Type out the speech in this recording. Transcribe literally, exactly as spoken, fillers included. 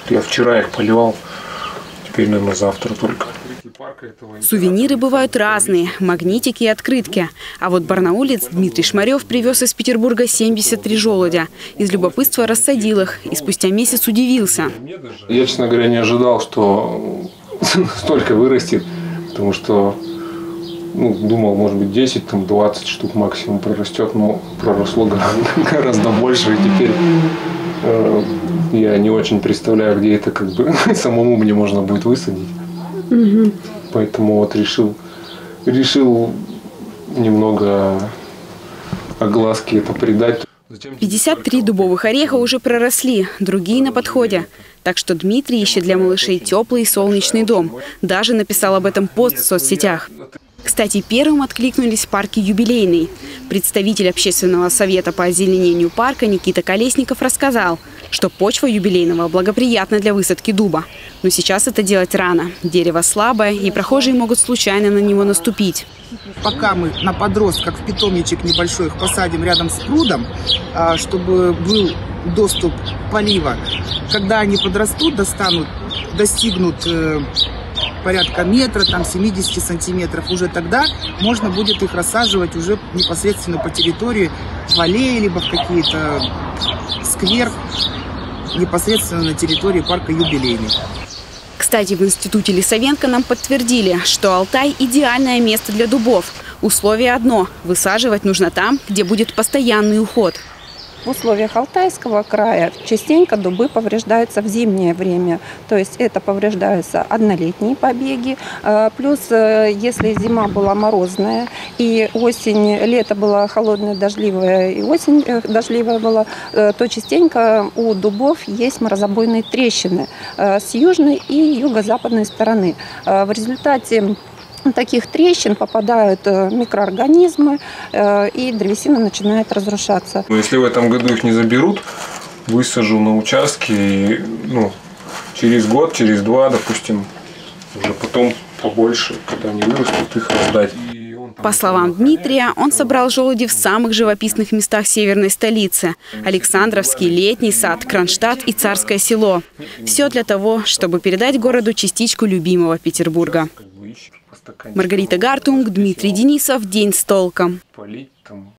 Я вчера их поливал, теперь, наверное, завтра только. Сувениры бывают разные – магнитики и открытки. А вот барнаулец Дмитрий Шмарев привез из Петербурга семьдесят три желудя. Из любопытства рассадил их и спустя месяц удивился. Я, честно говоря, не ожидал, что столько вырастет, потому что ну, думал, может быть, десять, там, двадцать штук максимум прорастет, но проросло гораздо, гораздо больше. И теперь э, я не очень представляю, где это как бы самому мне можно будет высадить. Угу. Поэтому вот решил, решил немного огласки это придать. пятьдесят три дубовых ореха уже проросли, другие на подходе. Так что Дмитрий ищет для малышей теплый и солнечный дом. Даже написал об этом пост в соцсетях. Кстати, первым откликнулись парки «Юбилейный». Представитель общественного совета по озеленению парка Никита Колесников рассказал, что почва юбилейного благоприятна для высадки дуба. Но сейчас это делать рано. Дерево слабое, и прохожие могут случайно на него наступить. Пока мы на подростках в питомничек небольшой их посадим рядом с прудом, чтобы был доступ полива. Когда они подрастут, достанут, достигнут порядка метра, там семидесяти сантиметров, уже тогда можно будет их рассаживать уже непосредственно по территории в аллее, либо в какие-то сквер, непосредственно на территории парка «Юбилейный». Кстати, в институте Лисовенко нам подтвердили, что Алтай – идеальное место для дубов. Условие одно – высаживать нужно там, где будет постоянный уход. В условиях Алтайского края частенько дубы повреждаются в зимнее время. То есть это повреждаются однолетние побеги. Плюс, если зима была морозная, и осень, лето было холодное, дождливое, и осень дождливая была, то частенько у дубов есть морозобойные трещины с южной и юго-западной стороны. В результате таких трещин попадают микроорганизмы, и древесина начинает разрушаться. Если в этом году их не заберут, высажу на участке, и ну, через год, через два, допустим, уже потом побольше, когда они вырастут, их раздать. По словам Дмитрия, он собрал желуди в самых живописных местах северной столицы – Александровский, Летний сад, Кронштадт и Царское село. Все для того, чтобы передать городу частичку любимого Петербурга. Маргарита Гартунг, Дмитрий Денисов. День с толком.